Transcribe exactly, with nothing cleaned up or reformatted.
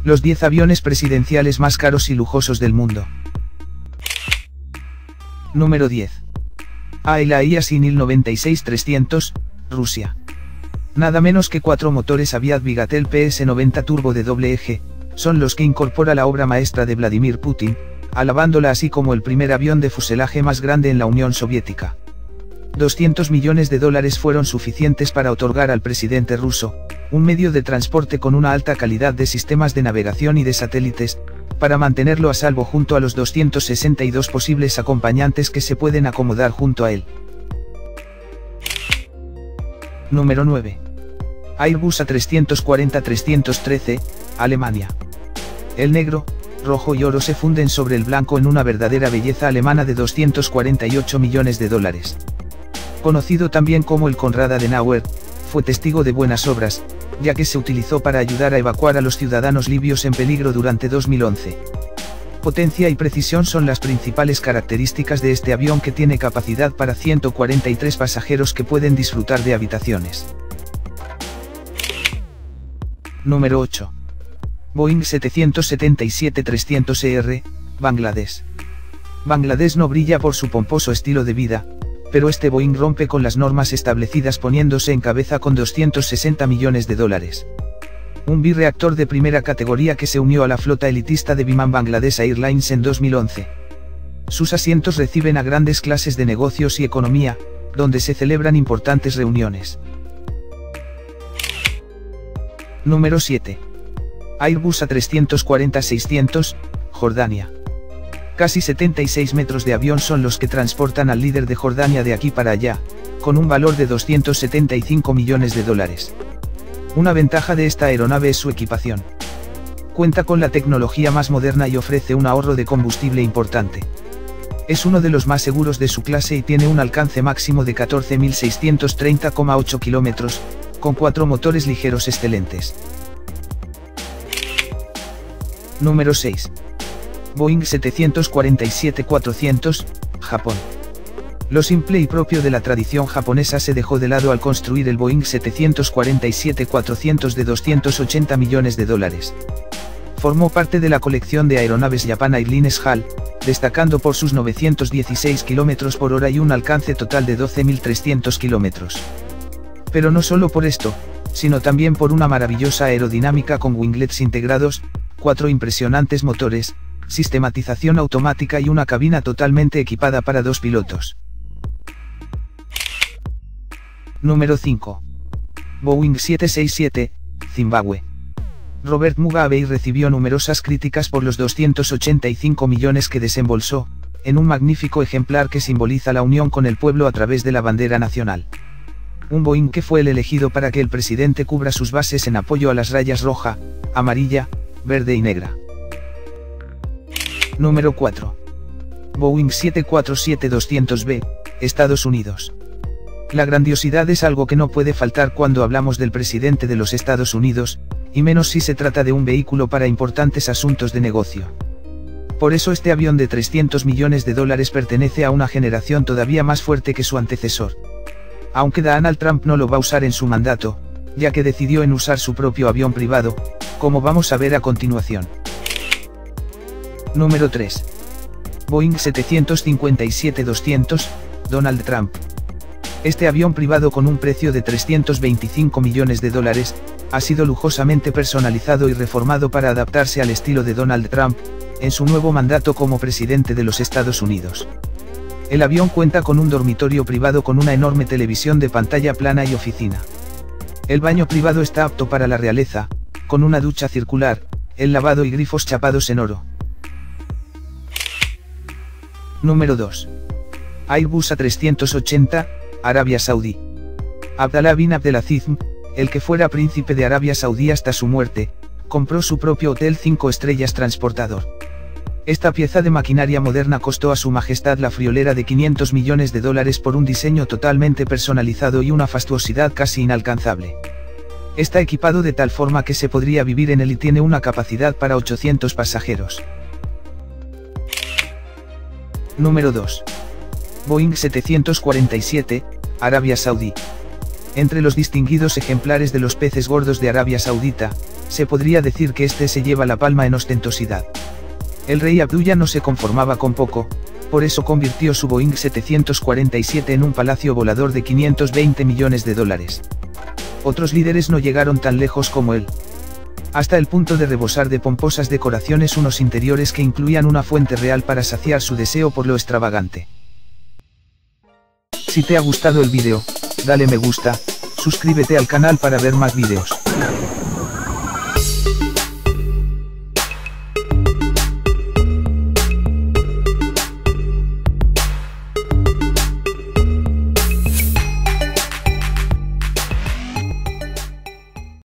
Los diez aviones presidenciales más caros y lujosos del mundo. Número diez. Aila Sinil noventa y seis trescientos, Rusia. Nada menos que cuatro motores Aviat Vigatel P S noventa Turbo de doble eje, son los que incorpora la obra maestra de Vladimir Putin, alabándola así como el primer avión de fuselaje más grande en la Unión Soviética. doscientos millones de dólares fueron suficientes para otorgar al presidente ruso, un medio de transporte con una alta calidad de sistemas de navegación y de satélites, para mantenerlo a salvo junto a los doscientos sesenta y dos posibles acompañantes que se pueden acomodar junto a él. Número nueve. Airbus A trescientos cuarenta trescientos trece, Alemania. El negro, rojo y oro se funden sobre el blanco en una verdadera belleza alemana de doscientos cuarenta y ocho millones de dólares. Conocido también como el Konrad Adenauer, fue testigo de buenas obras, ya que se utilizó para ayudar a evacuar a los ciudadanos libios en peligro durante dos mil once. Potencia y precisión son las principales características de este avión, que tiene capacidad para ciento cuarenta y tres pasajeros que pueden disfrutar de habitaciones. Número ocho. Boeing setecientos setenta y siete trescientos E R, Bangladesh. Bangladesh no brilla por su pomposo estilo de vida, pero este Boeing rompe con las normas establecidas poniéndose en cabeza con doscientos sesenta millones de dólares. Un birreactor de primera categoría que se unió a la flota elitista de Biman Bangladesh Airlines en dos mil once. Sus asientos reciben a grandes clases de negocios y economía, donde se celebran importantes reuniones. Número siete. Airbus A trescientos cuarenta seiscientos, Jordania. Casi setenta y seis metros de avión son los que transportan al líder de Jordania de aquí para allá, con un valor de doscientos setenta y cinco millones de dólares. Una ventaja de esta aeronave es su equipación. Cuenta con la tecnología más moderna y ofrece un ahorro de combustible importante. Es uno de los más seguros de su clase y tiene un alcance máximo de catorce mil seiscientos treinta coma ocho kilómetros, con cuatro motores ligeros excelentes. Número seis. Boeing setecientos cuarenta y siete cuatrocientos, Japón. Lo simple y propio de la tradición japonesa se dejó de lado al construir el Boeing setecientos cuarenta y siete cuatrocientos de doscientos ochenta millones de dólares. Formó parte de la colección de aeronaves Japan Airlines H A L, destacando por sus novecientos dieciséis kilómetros por hora y un alcance total de doce mil trescientos kilómetros. Pero no solo por esto, sino también por una maravillosa aerodinámica con winglets integrados, cuatro impresionantes motores, sistematización automática y una cabina totalmente equipada para dos pilotos. Número cinco. Boeing siete sesenta y siete, Zimbabue. Robert Mugabe recibió numerosas críticas por los doscientos ochenta y cinco millones que desembolsó, en un magnífico ejemplar que simboliza la unión con el pueblo a través de la bandera nacional. Un Boeing que fue el elegido para que el presidente cubra sus bases en apoyo a las rayas roja, amarilla, verde y negra. Número cuatro. Boeing siete cuatro siete doscientos B, Estados Unidos. La grandiosidad es algo que no puede faltar cuando hablamos del presidente de los Estados Unidos, y menos si se trata de un vehículo para importantes asuntos de negocio. Por eso este avión de trescientos millones de dólares pertenece a una generación todavía más fuerte que su antecesor. Aunque Donald Trump no lo va a usar en su mandato, ya que decidió en usar su propio avión privado, como vamos a ver a continuación. Número tres. Boeing setecientos cincuenta y siete doscientos, Donald Trump. Este avión privado con un precio de trescientos veinticinco millones de dólares, ha sido lujosamente personalizado y reformado para adaptarse al estilo de Donald Trump, en su nuevo mandato como presidente de los Estados Unidos. El avión cuenta con un dormitorio privado con una enorme televisión de pantalla plana y oficina. El baño privado está apto para la realeza, con una ducha circular, el lavado y grifos chapados en oro. Número dos. Airbus A trescientos ochenta, Arabia Saudí. Abdallah bin Abdelaziz, el que fuera príncipe de Arabia Saudí hasta su muerte, compró su propio hotel cinco estrellas transportador. Esta pieza de maquinaria moderna costó a su majestad la friolera de quinientos millones de dólares por un diseño totalmente personalizado y una fastuosidad casi inalcanzable. Está equipado de tal forma que se podría vivir en él y tiene una capacidad para ochocientos pasajeros. Número dos. Boeing setecientos cuarenta y siete, Arabia Saudí. Entre los distinguidos ejemplares de los peces gordos de Arabia Saudita, se podría decir que este se lleva la palma en ostentosidad. El rey Abdullah no se conformaba con poco, por eso convirtió su Boeing setecientos cuarenta y siete en un palacio volador de quinientos veinte millones de dólares. Otros líderes no llegaron tan lejos como él, hasta el punto de rebosar de pomposas decoraciones unos interiores que incluían una fuente real para saciar su deseo por lo extravagante. Si te ha gustado el vídeo, dale me gusta, suscríbete al canal para ver más vídeos.